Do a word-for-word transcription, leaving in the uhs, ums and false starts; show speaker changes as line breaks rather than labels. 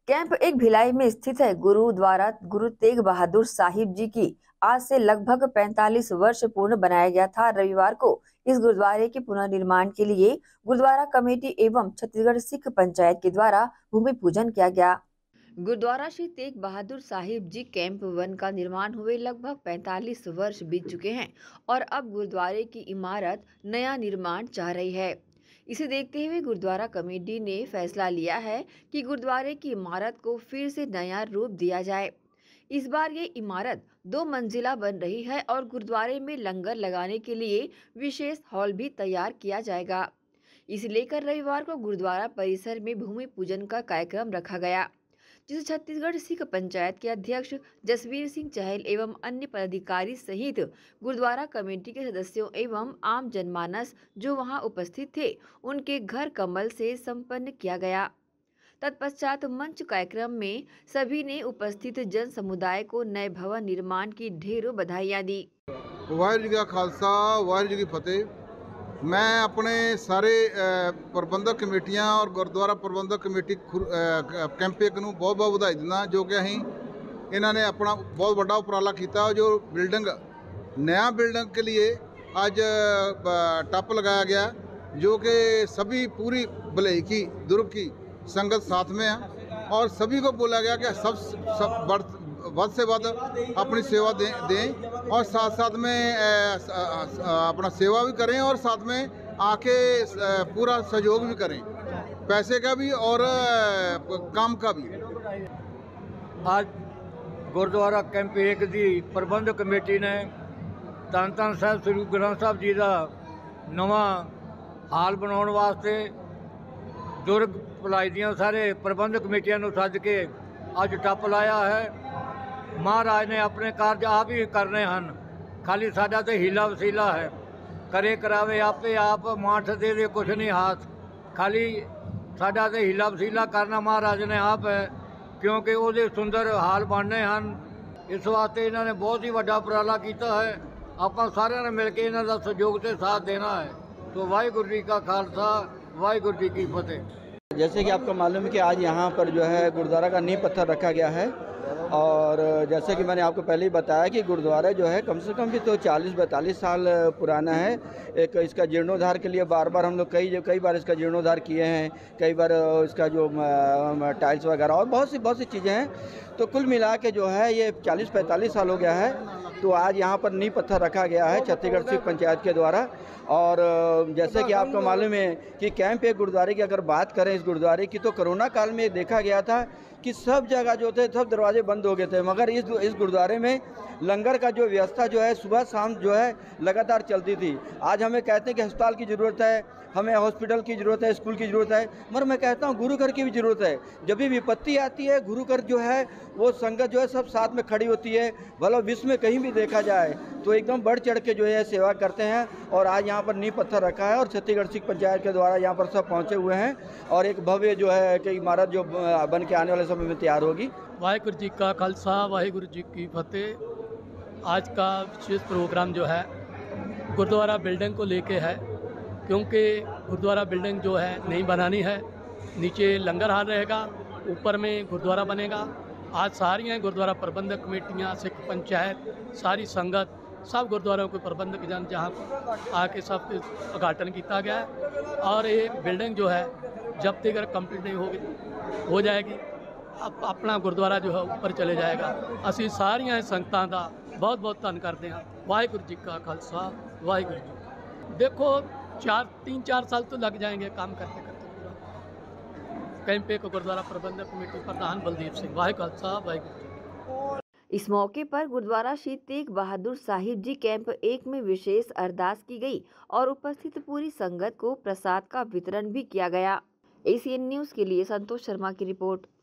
Camp एक भिलाई में स्थित है। गुरुद्वारा गुरु तेग बहादुर साहिब जी की आज से लगभग पैंतालीस वर्ष पूर्ण बनाया गया था। रविवार को इस गुरुद्वारे के पुनर्निर्माण के लिए गुरुद्वारा कमेटी एवं छत्तीसगढ़ सिख पंचायत के द्वारा भूमि पूजन किया गया। गुरुद्वारा श्री तेग बहादुर साहिब जी कैंप वन का निर्माण हुए लगभग पैंतालीस वर्ष बीत चुके हैं और अब गुरुद्वारे की इमारत नया निर्माण चाह रही है। इसे देखते हुए गुरुद्वारा कमेटी ने फैसला लिया है कि गुरुद्वारे की इमारत को फिर से नया रूप दिया जाए। इस बार ये इमारत दो मंजिला बन रही है और गुरुद्वारे में लंगर लगाने के लिए विशेष हॉल भी तैयार किया जाएगा। इसे लेकर रविवार को गुरुद्वारा परिसर में भूमि पूजन का कार्यक्रम रखा गया, जिसे छत्तीसगढ़ सिख पंचायत के अध्यक्ष जसवीर सिंह चहल एवं अन्य पदाधिकारी सहित गुरुद्वारा कमेटी के सदस्यों एवं आम जनमानस जो वहां उपस्थित थे उनके घर कमल से संपन्न किया गया। तत्पश्चात मंच कार्यक्रम में सभी ने उपस्थित जन समुदाय को नए भवन निर्माण की ढेरों बधाइयां दी।
वाहिगुरू जी का खालसा, वाहिगुरू जी की फतेह। मैं अपने सारे प्रबंधक कमेटियां और गुरुद्वारा प्रबंधक कमेटी कैंपेक ਨੂੰ बहुत बहुत ਵਧਾਈ ਦਿੰਦਾ, जो कि ਅਸੀਂ ਇਹਨਾਂ ने अपना बहुत बड़ा उपराला किया। जो बिल्डिंग नया बिल्डिंग के लिए आज टप लगाया गया, जो कि सभी पूरी भलाई की दुर्ग की संगत साथ में है और सभी को बोला गया कि सब सब बढ़ वध से वध अपनी सेवा दें दें और साथ साथ में अपना सेवा भी करें और साथ में आके पूरा सहयोग भी करें, पैसे का भी और काम का भी।
आज गुरुद्वारा कैंप एक की प्रबंधक कमेटी ने धन धन साहब श्री गुरु ग्रंथ साहब जी का नवा हाल बनाने वास्ते दुर्ग भलाई दियां सारे प्रबंधक कमेटियां नूं सद के अज टप लाया है। महाराज ने अपने कार्ज आप ही करने हैं, खाली साडा तो हीला वसीला है, करे करावे आपे आप माठ दे दे कुछ नहीं हाथ, खाली साडा तो हीला वसीला करना महाराज ने आप है, क्योंकि वो सुंदर हाल बनने हैं। इस वास्ते इन्होंने बहुत ही बड़ा उपराला किया है। आप सारे ने मिल के इन्हों का सहयोग से साथ देना है। तो वाहिगुरू जी का खालसा, वाहिगुरू जी की फतेह।
जैसे कि आपको मालूम है कि आज यहाँ पर जो है गुरुद्वारा का नींव पत्थर रखा गया है और जैसे कि मैंने आपको पहले ही बताया कि गुरुद्वारा जो है कम से कम भी तो चालीस बैतालीस साल पुराना है। एक इसका जीर्णोद्धार के लिए बार बार हम लोग कई कई बार इसका जीर्णोद्धार किए हैं, कई बार इसका जो टाइल्स वगैरह और बहुत सी बहुत सी चीज़ें हैं। तो कुल मिला के जो है ये चालीस पैंतालीस साल हो गया है। तो आज यहाँ पर नींव पत्थर रखा गया है छत्तीसगढ़ सिख पंचायत के द्वारा। और जैसे कि आपको मालूम है कि कैंप एक गुरुद्वारे की अगर बात करें इस गुरुद्वारे की, तो कोरोना काल में देखा गया था कि सब जगह जो थे सब दरवाजे बंद हो गए थे, मगर इस इस गुरुद्वारे में लंगर का जो व्यवस्था जो है सुबह शाम जो है लगातार चलती थी। आज हमें कहते हैं कि अस्पताल की ज़रूरत है, हमें हॉस्पिटल की ज़रूरत है, स्कूल की ज़रूरत है, मगर मैं कहता हूँ गुरु घर की भी ज़रूरत है। जब भी विपत्ति आती है गुरु घर जो है वो संगत जो है सब साथ में खड़ी होती है। भला विश्व में कहीं भी देखा जाए तो एकदम बढ़ चढ़ के जो है सेवा करते हैं। और आज यहाँ पर नींव पत्थर रखा है और छत्तीसगढ़ सिख पंचायत के द्वारा यहाँ पर सब पहुँचे हुए हैं और एक भव्य जो है कि इमारत जो बन के आने वाले समय में तैयार होगी।
वाहिगुरू जी का खालसा, वाहिगुरू जी की फतेह। आज का विशेष प्रोग्राम जो है गुरुद्वारा बिल्डिंग को लेके है, क्योंकि गुरुद्वारा बिल्डिंग जो है नहीं बनानी है। नीचे लंगर हाल रहेगा, ऊपर में गुरुद्वारा बनेगा। आज सारी हैं गुरुद्वारा प्रबंधक कमेटियाँ, सिख पंचायत, सारी संगत, सब गुरुद्वारों के प्रबंधक जन जहाँ आके सब उद्घाटन किया गया है। और ये बिल्डिंग जो है जब तक अगर कंप्लीट नहीं होगी हो जाएगी, अब अपना गुरुद्वारा जो है ऊपर चले जाएगा। असी सारिया संगतां का बहुत बहुत धन करते हैं। वाहिगुरू जी का खालसा, वाहिगुरू जी। देखो चार तीन चार साल तो लग जाएंगे काम करते करते। कैंपे को गुरुद्वारा प्रबंधक कमेटी प्रधान बलदेव सिंह। वाहिगुरू खालसा, वाहिगुरू जी।
इस मौके पर गुरुद्वारा श्री तेग बहादुर साहिब जी कैंप एक में विशेष अरदास की गई और उपस्थित पूरी संगत को प्रसाद का वितरण भी किया गया। एसीएन न्यूज के लिए संतोष शर्मा की रिपोर्ट।